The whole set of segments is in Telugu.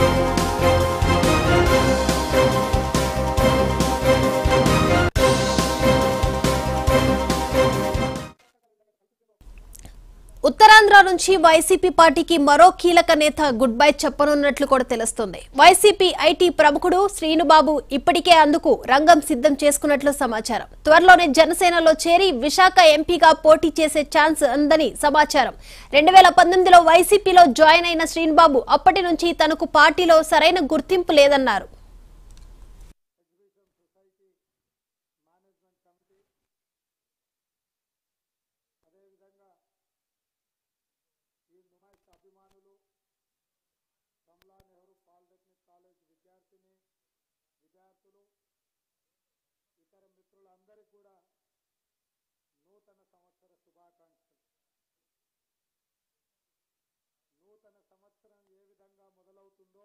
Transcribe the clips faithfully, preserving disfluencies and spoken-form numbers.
ఉత్తరాంధ్ర నుంచి వైసీపీ పార్టీకి మరో కీలక నేత గుడ్ బై చెప్పనున్నట్లు కూడా తెలుస్తోంది. వైసీపీ ఐటీ ప్రముఖుడు శ్రీనుబాబు ఇప్పటికే అందుకు రంగం సిద్ధం చేసుకున్నట్లు సమాచారం. త్వరలోనే జనసేనలో చేరి విశాఖ ఎంపీగా పోటీ చేసే ఛాన్స్ ఉందని సమాచారం. రెండు వేల పంతొమ్మిదిలో వైసీపీలో జాయిన్ అయిన శ్రీనుబాబు అప్పటి నుంచి తనకు పార్టీలో సరైన గుర్తింపు లేదన్నారు. అభిమానులు కమలా నెహ్రూ పాలిటెక్నిక్ కాలేజ్ విద్యార్థిని విద్యార్థులు ఇతర మిత్రులందరికీ కూడా నూతన సంవత్సర శుభాకాంక్షలు. నూతన సంవత్సరం ఏ విధంగా మొదలవుతుందో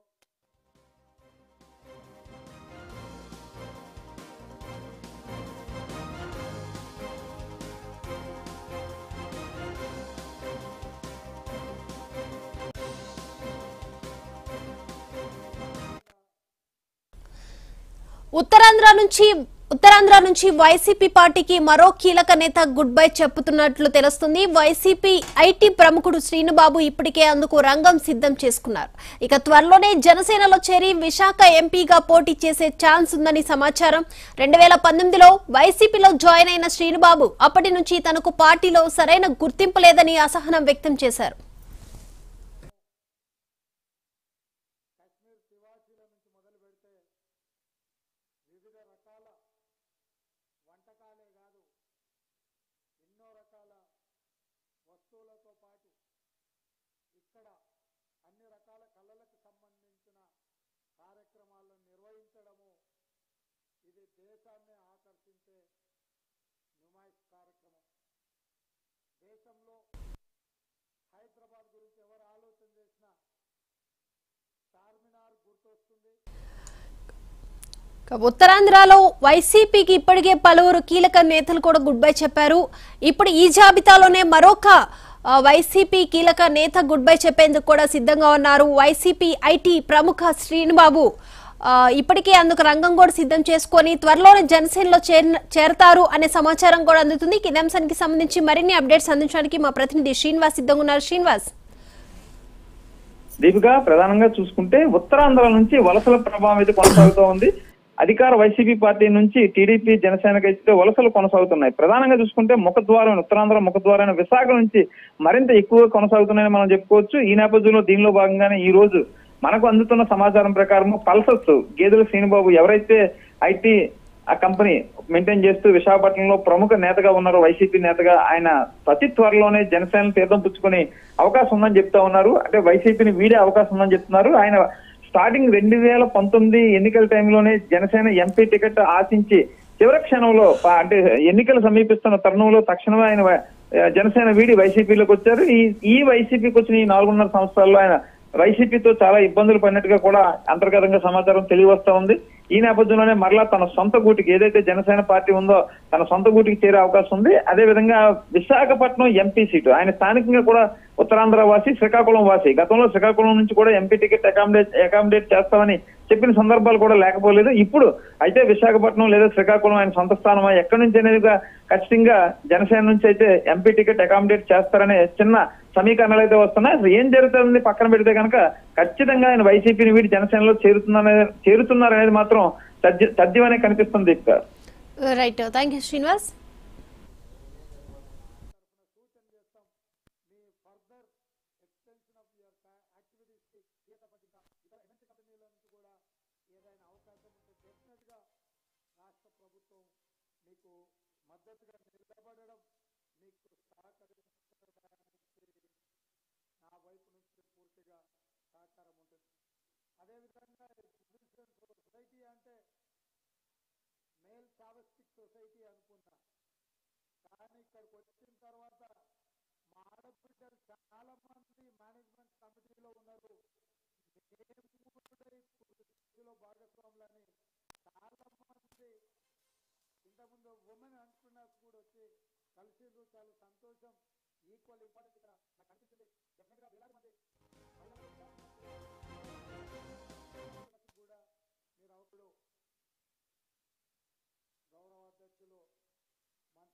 ఉత్తరాంధ్ర నుంచి ఉత్తరాంధ్ర నుంచి వైసీపీ పార్టీకి మరో కీలక నేత గుడ్ బై చెప్పుతున్నట్లు తెలుస్తుంది. వైసీపీ ఐటీ ప్రముఖుడు శ్రీనుబాబు ఇప్పటికే అందుకు రంగం సిద్ధం చేసుకున్నారు. ఇక త్వరలోనే జనసేనలో చేరి విశాఖ ఎంపీగా పోటీ చేసే ఛాన్స్ ఉందని సమాచారం. రెండు వేల పంతొమ్మిదిలో వైసీపీలో జాయిన్ అయిన శ్రీనుబాబు అప్పటి నుంచి తనకు పార్టీలో సరైన గుర్తింపు లేదని అసహనం వ్యక్తం చేశారు. వివిధ రకాల వంటకాలే కాదు, ఎన్నో రకాల వస్తువులతో పాటు ఇక్కడ అన్ని రకాల కళలకు సంబంధించిన కార్యక్రమాలను నిర్వహించడము ఇది దేశాన్ని ఆకర్షించే నుమాయిష్ కార్యక్రమం. దేశంలో హైదరాబాద్ గురించి ఎవరు ఆలోచన చేసినా చార్మినార్ గుర్తొస్తుంది. ఉత్తరాంధ్రలో వైసీపీకి ఇప్పటికే పలువురు కీలక నేతలు కూడా గుడ్ బై చెప్పారు. ఇప్పుడు ఈ జాబితాలోనే మరొక వైసీపీ కీలక నేత గుడ్ బై చెప్పేందుకు కూడా సిద్ధంగా ఉన్నారు. వైసీపీ ఐటీ ప్రముఖ శ్రీనుబాబు ఇప్పటికే అందుకు రంగం కూడా సిద్ధం చేసుకుని త్వరలోనే జనసేనలో చేరతారు అనే సమాచారం కూడా అందుతుంది. ఈ అంశానికి సంబంధించి మరిన్ని అప్డేట్స్ అందించడానికి మా ప్రతినిధి శ్రీనివాస్ సిద్ధంగా ఉన్నారు. శ్రీనివాస్, దీపిక, ప్రధానంగా చూసుకుంటే ఉత్తరాంధ్ర నుంచి వలసల ప్రభావం అయితే కొనసాగుతూ ఉంది. అధికార వైసీపీ పార్టీ నుంచి టీడీపీ జనసేనకి అయితే వలసలు కొనసాగుతున్నాయి. ప్రధానంగా చూసుకుంటే ముఖద్వారం ఉత్తరాంధ్ర ముఖద్వారం విశాఖ నుంచి మరింత ఎక్కువగా కొనసాగుతున్నాయని మనం చెప్పుకోవచ్చు. ఈ నేపథ్యంలో దీనిలో భాగంగానే ఈ రోజు మనకు అందుతున్న సమాచారం ప్రకారం పల్సర్స్ గేదెల శ్రీనుబాబు ఎవరైతే ఐటీ ఆ కంపెనీ మెయింటైన్ చేస్తూ విశాఖపట్నంలో ప్రముఖ నేతగా ఉన్నారు, వైసీపీ నేతగా, ఆయన అతి త్వరలోనే జనసేన తీర్థం పుచ్చుకునే అవకాశం ఉందని చెప్తా ఉన్నారు. అంటే వైసీపీని వీడే అవకాశం ఉందని చెప్తున్నారు. ఆయన స్టార్టింగ్ రెండు వేల పంతొమ్మిది ఎన్నికల టైంలోనే జనసేన ఎంపీ టికెట్ ఆశించి చివరి క్షణంలో అంటే ఎన్నికలు సమీపిస్తున్న తరుణంలో తక్షణమే ఆయన జనసేన వీడి వైసీపీలోకి వచ్చారు. ఈ ఈ వైసీపీకి వచ్చిన ఈ నాలుగున్నర సంవత్సరాల్లో ఆయన వైసీపీతో చాలా ఇబ్బందులు పడినట్టుగా కూడా అంతర్గతంగా సమాచారం తెలియవస్తా ఉంది. ఈ నేపథ్యంలోనే మరలా తన సొంత గూటికి ఏదైతే జనసేన పార్టీ ఉందో తన సొంత గూటికి చేరే అవకాశం ఉంది. అదే విధంగా విశాఖపట్నం ఎంపీ సీటు ఆయన స్థానికంగా కూడా ఉత్తరాంధ్ర వాసి, శ్రీకాకుళం వాసి. గతంలో శ్రీకాకుళం నుంచి కూడా ఎంపీ టికెట్ అకామిడేట్ అకామిడేట్ చేస్తామని చెప్పిన సందర్భాలు కూడా లేకపోలేదు. ఇప్పుడు అయితే విశాఖపట్నం లేదా శ్రీకాకుళం ఆయన సొంత స్థానమా ఎక్కడి నుంచి అనేది ఖచ్చితంగా జనసేన నుంచి అయితే ఎంపీ టికెట్ అకామిడేట్ చేస్తారనే చిన్న సమీకరణలు అయితే వస్తున్నాయి. అసలు ఏం జరుగుతుంది పక్కన పెడితే కనుక ఖచ్చితంగా ఆయన వైసీపీని వీడి జనసేనలో చేరుతున్న చేరుతున్నారనేది మాత్రం తథ్యమనే కనిపిస్తుంది. Right, thank you Srinivas. రాష్ట్ర ప్రభుత్వం మీకు మద్దతుగా నిలబడడం, మీకు సహకరించడానికి నా వైపు నుంచి పూర్తిగా సహకారం ఉంటుంది. అదేవిధంగా సొసైటీ అంటే మేల్ చావస్టిక్ సొసైటీ అనుకున్నా, కానీ ఇక్కడికి వచ్చిన తర్వాత మా ఆడబిడ్డలు చాలా మంది మేనేజ్మెంట్ కమిటీలో ఉన్నారు. మేము భాగస్వాములని చాలా మంది ఇంతకుముందు ఉమెన్ ఎంటర్‌ప్రెన్యూర్స్ కూడా వచ్చి కలిసి చాలా సంతోషం. ఈక్వల్ ఇంపార్టెన్స్ ఇక్కడ నాకు అనిపిస్తుంది. డెఫినెట్ గా వేలాది మంది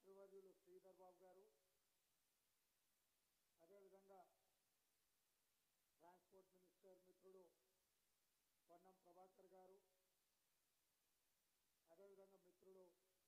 మంత్రివర్యులు శ్రీధర్ బాబు గారు, అదేవిధంగా ట్రాన్స్పోర్ట్ మినిస్టర్ మిత్రుడు